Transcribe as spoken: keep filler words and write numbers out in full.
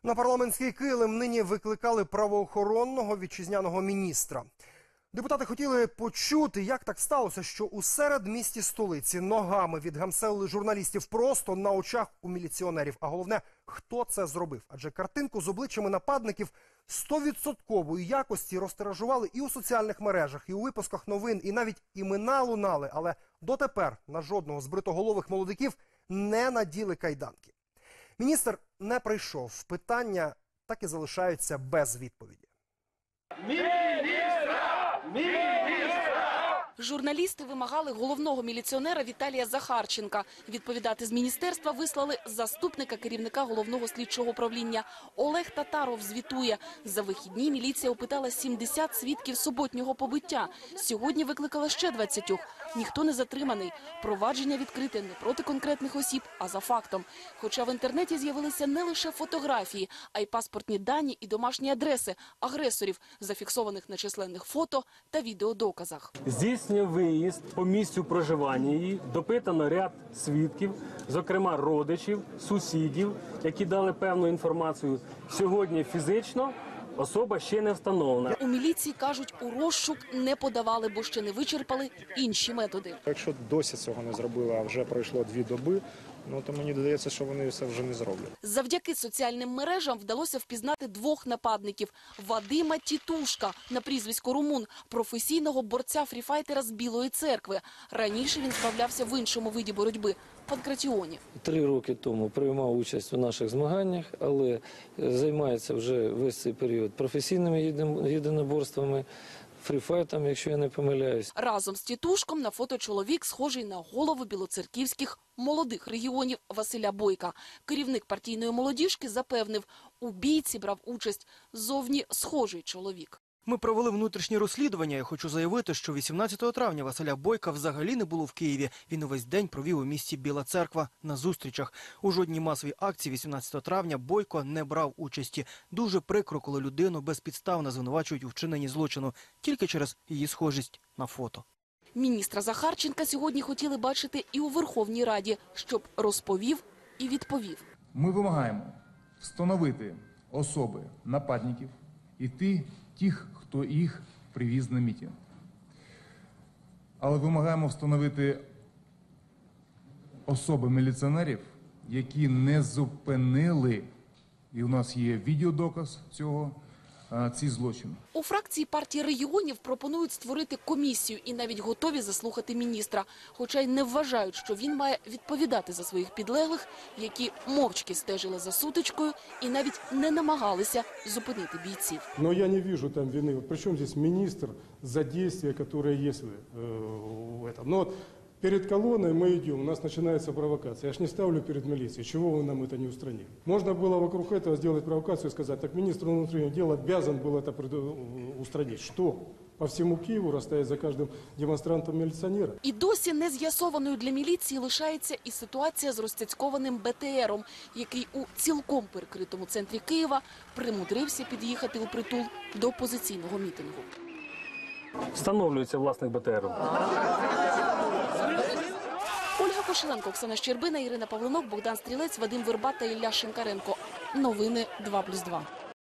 На парламентський килим нині викликали правоохоронного вітчизняного міністра. Депутати хотіли почути, як так сталося, що у середмісті столиці ногами відгамселили журналістів просто на очах у міліціонерів. А головне, хто це зробив? Адже картинку з обличчями нападників стовідсоткової якості розтиражували і у соціальних мережах, і у випусках новин, і навіть імена лунали. Але дотепер на жодного з бритоголових молодиків не наділи кайданки. Міністр не прийшов. Питання так і залишаються без відповіді. Міністра! Міністра! Журналісти вимагали головного міліціонера Віталія Захарченка. Відповідати з міністерства вислали заступника керівника головного слідчого управління. Олег Татаров звітує. За вихідні міліція опитала сімдесят свідків суботнього побиття. Сьогодні викликала ще двадцять. Ніхто не затриманий. Провадження відкрите не проти конкретних осіб, а за фактом. Хоча в інтернеті з'явилися не лише фотографії, а й паспортні дані і домашні адреси агресорів, зафіксованих на численних фото та відеодоказах. Здійснює виїзд по місцю проживання її, допитано ряд свідків, зокрема родичів, сусідів, які дали певну інформацію. Сьогодні фізично особа ще не встановлена. У міліції кажуть, у розшук не подавали, бо ще не вичерпали інші методи. Якщо досі цього не зробили, а вже пройшло дві доби, ну то мені здається, що вони це вже не зроблять. Завдяки соціальним мережам вдалося впізнати двох нападників. Вадима Тітушка, на прізвисько Румун, професійного борця-фріфайтера з Білої церкви. Раніше він справлявся в іншому виді боротьби – панкратіоні. Три роки тому приймав участь у наших змаганнях, але займається вже весь цей період професійними єдиноборствами, фріфайтом, якщо я не помиляюсь. Разом з Тітушком на фото чоловік схожий на голову білоцерківських молодих регіонів Василя Бойка. Керівник партійної молодіжки запевнив, у бійці брав участь зовні схожий чоловік. Ми провели внутрішнє розслідування. Я хочу заявити, що вісімнадцятого травня Василя Бойка взагалі не було в Києві. Він увесь день провів у місті Біла Церква на зустрічах. У жодній масовій акції вісімнадцятого травня Бойко не брав участі. Дуже прикро, коли людину безпідставно звинувачують у вчиненні злочину тільки через її схожість на фото. Міністра Захарченка сьогодні хотіли бачити і у Верховній Раді, щоб розповів і відповів. Ми вимагаємо встановити особи нападників і ті, тих, хто їх привіз на мітинг. Але вимагаємо встановити особи міліціонерів, які не зупинили, і у нас є відеодоказ цього, ці злочини. У фракції партії регіонів пропонують створити комісію і навіть готові заслухати міністра. Хоча й не вважають, що він має відповідати за своїх підлеглих, які мовчки стежили за сутичкою і навіть не намагалися зупинити бійців. Но я не вижу там вины. Вот причем здесь министр за действия, которые есть в этом. Но вот перед колонной мы идем, у нас начинается провокация. Я ж не ставлю перед милицией, чего вы нам это не устранили. Можно было вокруг этого сделать провокацию и сказать, так министр внутренних дел обязан был это устранить. Что? По всему Києву розставить за кожним демонстрантом міліціонера. І досі не з'ясованою для міліції лишається і ситуація з розцяцькованим Бе Те Ером, який у цілком перекритому центрі Києва примудрився під'їхати у притул до опозиційного мітингу. Встановлюється власник Бе Те Еру. Ольга Кошеленко, Оксана Щербина, Ірина Павленок, Богдан Стрілець, Вадим Верба та Ілля Шинкаренко. Новини два плюс два.